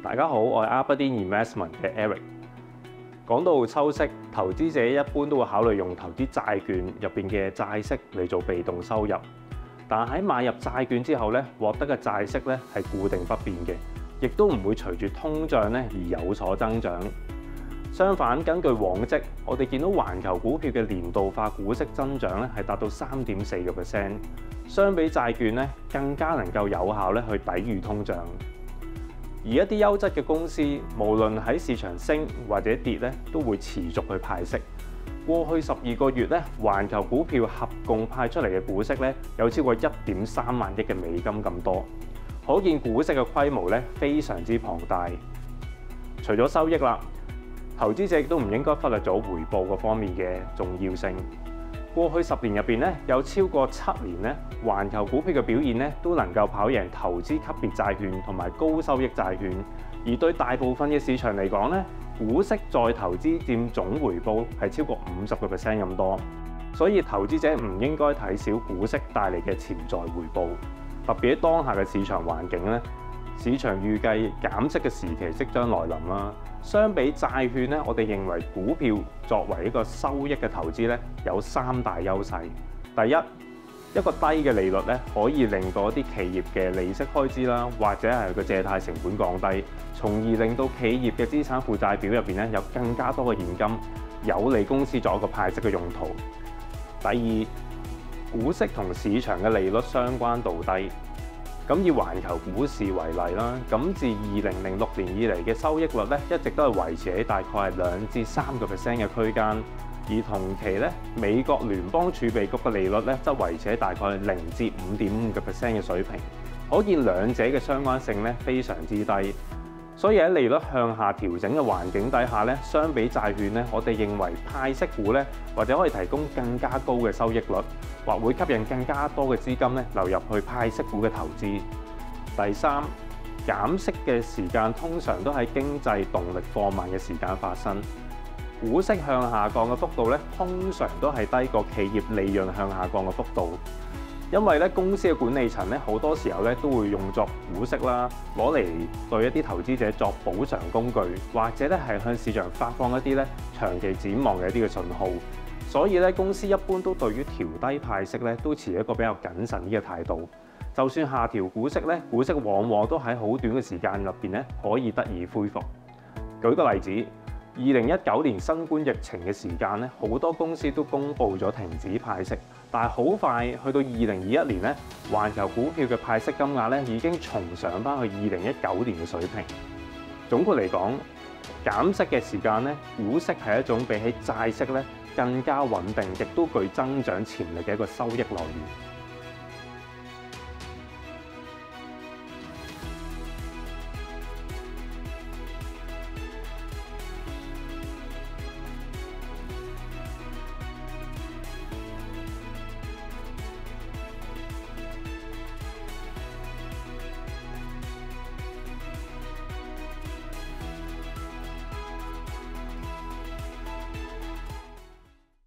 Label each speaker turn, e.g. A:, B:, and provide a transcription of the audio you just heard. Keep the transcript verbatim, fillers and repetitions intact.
A: 大家好，我係 Aberdeen Investment 嘅 Eric。講到收息，投資者一般都會考慮用投資債券入邊嘅債息嚟做被動收入。但喺買入債券之後咧，獲得嘅債息咧係固定不變嘅，亦都唔會隨住通脹咧而有所增長。相反，根據往績，我哋見到環球股票嘅年度化股息增長咧係達到三點四個 percent， 相比債券咧更加能夠有效咧去抵禦通脹。而一啲優質嘅公司，無論喺市場升或者跌咧，都會持續去派息。過去十二個月咧，環球股票合共派出嚟嘅股息咧，有超過一點三萬億嘅美金咁多，可見股息嘅規模咧非常之龐大。除咗收益啦，投資者亦都唔應該忽略咗回報嗰方面嘅重要性。過去十年入邊咧，有超過七年咧，環球股票嘅表現咧都能夠跑贏投資級別債券同埋高收益債券。而對大部分嘅市場嚟講咧，股息再投資佔總回報係超過五十個 percent 咁多。所以投資者唔應該睇小股息帶嚟嘅潛在回報，特別喺當下嘅市場環境咧，市場預計減息嘅時期即將來臨啦。相比債券咧，我哋認為股票作為一個收益嘅投資咧，有三大優勢。第一，一個低嘅利率咧，可以令到一啲企業嘅利息開支啦，或者係個借貸成本降低，從而令到企業嘅資產負債表入邊咧有更加多嘅現金，有利公司作一個派息嘅用途。第二，股息同市場嘅利率相關度低。咁以環球股市為例啦，咁自二零零六年以嚟嘅收益率咧，一直都係維持喺大概係兩至三個 percent 嘅區間，而同期咧，美國聯邦儲備局嘅利率咧，則維持喺大概零至五點五個 percent 嘅水平，可見兩者嘅相關性咧非常之低。所以喺利率向下調整嘅環境底下咧，相比債券咧，我哋認為派息股咧，或者可以提供更加高嘅收益率，或會吸引更加多嘅資金咧流入去派息股嘅投資。第三，減息嘅時間通常都喺經濟動力放慢嘅時間發生，股息向下降嘅幅度咧，通常都係低過企業利潤向下降嘅幅度。因為咧，公司嘅管理層咧，好多時候咧都會用作股息啦，攞嚟對一啲投資者作補償工具，或者咧係向市場發放一啲咧長期展望嘅一啲嘅信號。所以咧，公司一般都對於調低派息咧，都持一個比較謹慎啲嘅態度。就算下調股息咧，股息往往都喺好短嘅時間入邊咧，可以得以恢復。舉個例子，二零一九年新冠疫情嘅時間咧，好多公司都公布咗停止派息，但係好快去到二零二一年咧，環球股票嘅派息金額咧已經重上翻去二零一九年嘅水平。總括嚟講，減息嘅時間咧，股息係一種比起債息咧更加穩定，亦都具增長潛力嘅一個收益來源。